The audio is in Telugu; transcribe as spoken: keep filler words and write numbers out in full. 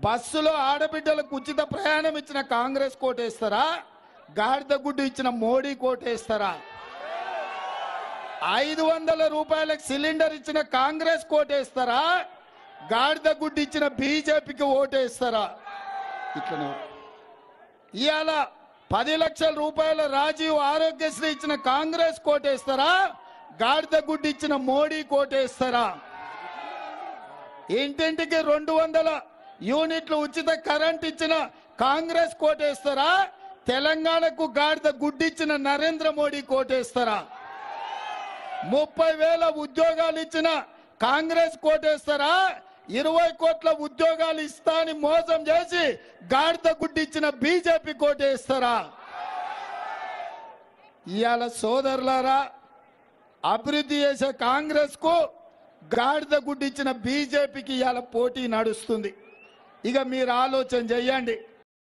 బస్సులో ఆడబిడ్డలకు ఉచిత ప్రయాణం ఇచ్చిన కాంగ్రెస్ కోటేస్తారా? గాడిద గుడ్డు ఇచ్చిన మోడీ కోటేస్తారా? ఐదు వందల రూపాయలకు సిలిండర్ ఇచ్చిన కాంగ్రెస్ కోటేస్తారా? గాడిద గుడ్డు ఇచ్చిన బీజేపీకి ఓటేస్తారా? ఇట్లనే ఇవాళ పది లక్షల రూపాయల రాజీవ్ ఆరోగ్యశ్రీ ఇచ్చిన కాంగ్రెస్ కోటేస్తారా? గాడిద గుడ్డు ఇచ్చిన మోడీ కోటేస్తారా? ఇంటింటికి రెండు వందల యూనిట్లు ఉచిత కరెంట్ ఇచ్చిన కాంగ్రెస్ కోటేస్తారా? తెలంగాణకు గాడిద గుడ్డు ఇచ్చిన నరేంద్ర మోడీ కోటేస్తారా? ముప్పై వేల ఉద్యోగాలు ఇచ్చిన కాంగ్రెస్ కోటేస్తారా? ఇరవై కోట్ల ఉద్యోగాలు ఇస్తా అని మోసం చేసి గాడిద గుడ్డు ఇచ్చిన బీజేపీ కోటేస్తారా? ఇవాళ సోదరులారా, అభివృద్ధి చేసే కాంగ్రెస్ కు గాడిద గుడ్డు ఇచ్చిన బీజేపీకి ఇవాళ పోటీ నడుస్తుంది. ఇక మీరు ఆలోచన చెయ్యండి.